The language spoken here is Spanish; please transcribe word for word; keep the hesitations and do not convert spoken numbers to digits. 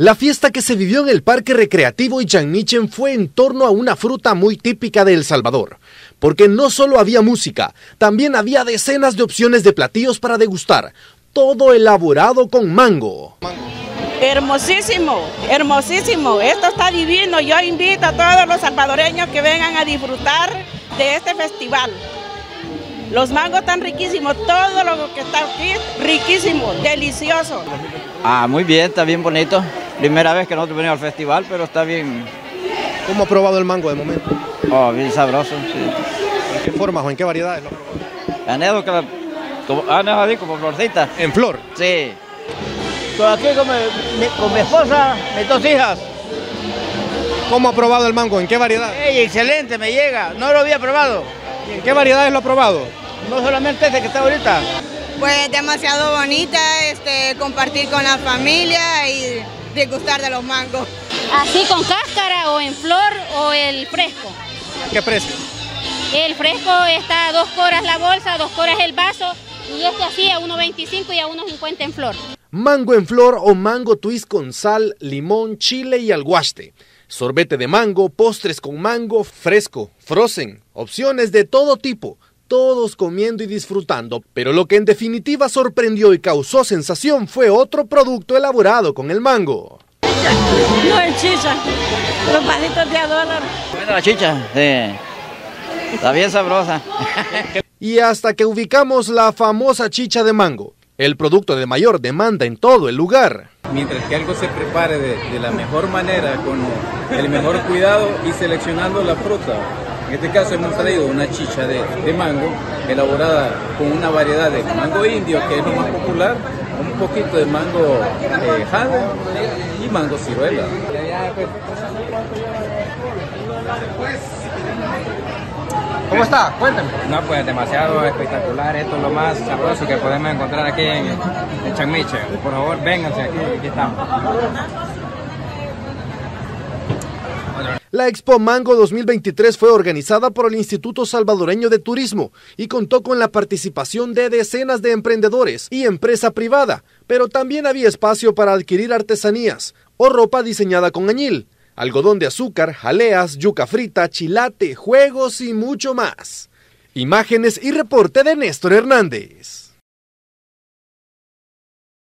La fiesta que se vivió en el Parque Recreativo Ichanmichen fue en torno a una fruta muy típica de El Salvador, porque no solo había música, también había decenas de opciones de platillos para degustar, todo elaborado con mango. Hermosísimo, hermosísimo, esto está divino. Yo invito a todos los salvadoreños que vengan a disfrutar de este festival. Los mangos están riquísimos, todo lo que está aquí, riquísimo, delicioso. Ah, muy bien, está bien bonito. Primera vez que nosotros venimos al festival, pero está bien. ¿Cómo ha probado el mango de momento? Oh, bien sabroso, sí. ¿En qué formas o en qué variedades lo ha probado? Anedo, como, ah, como florcita. ¿En flor? Sí. Estoy aquí con mi, con mi esposa, mis dos hijas. ¿Cómo ha probado el mango? ¿En qué variedad? Hey, excelente, me llega. No lo había probado. ¿Y en qué variedades lo ha probado? No solamente este que está ahorita. Pues demasiado bonita, este, compartir con la familia y disgustar de los mangos. Así con cáscara o en flor o el fresco. ¿Qué precio? El fresco está a dos coras la bolsa, dos coras el vaso y este así a uno veinticinco y a uno cincuenta en flor. Mango en flor o mango twist con sal, limón, chile y alguaste. Sorbete de mango, postres con mango, fresco, frozen, opciones de todo tipo, todos comiendo y disfrutando. Pero lo que en definitiva sorprendió y causó sensación fue otro producto elaborado con el mango. No es chicha, los palitos de a dólar. Bueno, la chicha, sí. Está bien sabrosa. Y hasta que ubicamos la famosa chicha de mango, el producto de mayor demanda en todo el lugar. Mientras que algo se prepare de, de la mejor manera, con el mejor cuidado y seleccionando la fruta. En este caso hemos traído una chicha de, de mango elaborada con una variedad de mango indio, que es lo más popular, un poquito de mango eh, jade y mango ciruela. ¿Cómo está? Cuéntame. No, pues demasiado espectacular, esto es lo más sabroso que podemos encontrar aquí en, en Ichanmichen. Por favor, vénganse aquí, aquí estamos. La Expo Mango dos mil veintitrés fue organizada por el Instituto Salvadoreño de Turismo y contó con la participación de decenas de emprendedores y empresa privada, pero también había espacio para adquirir artesanías o ropa diseñada con añil, algodón de azúcar, jaleas, yuca frita, chilate, juegos y mucho más. Imágenes y reporte de Néstor Hernández.